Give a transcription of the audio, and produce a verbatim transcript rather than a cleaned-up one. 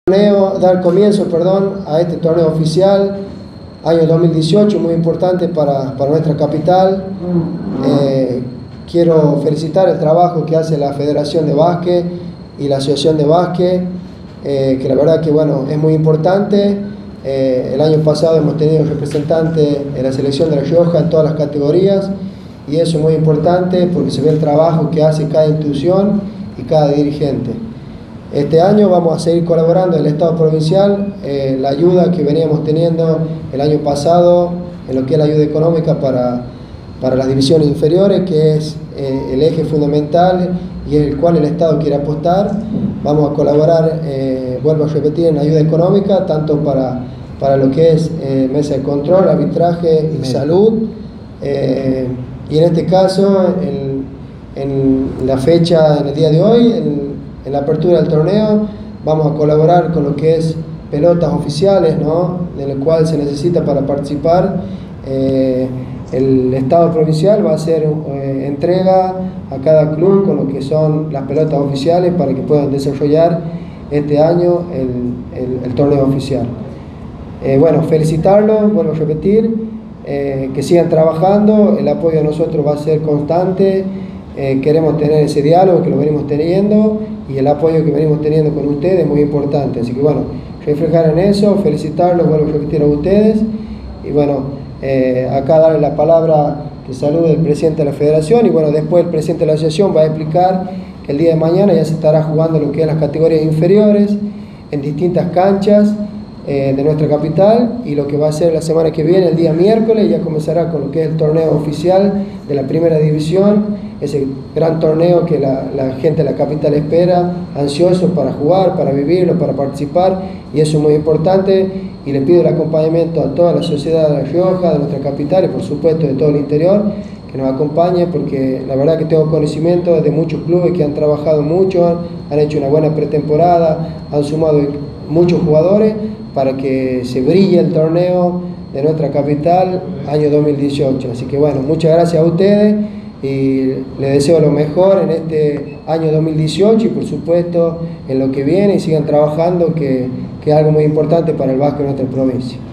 Torneo, dar comienzo perdón, a este torneo oficial, año dos mil dieciocho, muy importante para, para nuestra capital. Eh, quiero felicitar el trabajo que hace la Federación de Básquet y la Asociación de Básquet, eh, que la verdad que bueno, es muy importante. Eh, el año pasado hemos tenido representantes en la selección de La Rioja en todas las categorías, y eso es muy importante porque se ve el trabajo que hace cada institución y cada dirigente. Este año vamos a seguir colaborando en el Estado provincial, eh, la ayuda que veníamos teniendo el año pasado en lo que es la ayuda económica para, para las divisiones inferiores, que es eh, el eje fundamental y el cual el Estado quiere apostar. Vamos a colaborar, eh, vuelvo a repetir, en ayuda económica, tanto para, para lo que es eh, mesa de control, arbitraje y salud. Eh, y en este caso, en, en la fecha, en el día de hoy, en, en la apertura del torneo, vamos a colaborar con lo que es pelotas oficiales, ¿no?, en el cual se necesita para participar. Eh, el Estado provincial va a hacer eh, entrega a cada club con lo que son las pelotas oficiales para que puedan desarrollar este año el, el, el torneo oficial. Eh, bueno, felicitarlos, vuelvo a repetir, eh, que sigan trabajando, el apoyo a nosotros va a ser constante. Eh, queremos tener ese diálogo que lo venimos teniendo, y el apoyo que venimos teniendo con ustedes es muy importante. Así que bueno, reflejar en eso, felicitarlos, vuelvo a repetir a ustedes, y bueno, eh, acá darle la palabra que salude el presidente de la federación, y bueno, después el presidente de la asociación va a explicar que el día de mañana ya se estará jugando lo que es las categorías inferiores en distintas canchas eh, de nuestra capital, y lo que va a ser la semana que viene, el día miércoles, ya comenzará con lo que es el torneo oficial de la primera división, ese gran torneo que la, la gente de la capital espera, ansioso para jugar, para vivirlo, para participar, y eso es muy importante. Y le pido el acompañamiento a toda la sociedad de La Rioja, de nuestra capital y por supuesto de todo el interior, que nos acompañe, porque la verdad que tengo conocimiento de muchos clubes que han trabajado mucho, han, han hecho una buena pretemporada, han sumado muchos jugadores para que se brille el torneo de nuestra capital año dos mil dieciocho. Así que bueno, muchas gracias a ustedes y les deseo lo mejor en este año dos mil dieciocho y por supuesto en lo que viene, y sigan trabajando, que, que es algo muy importante para el básquet de nuestra provincia.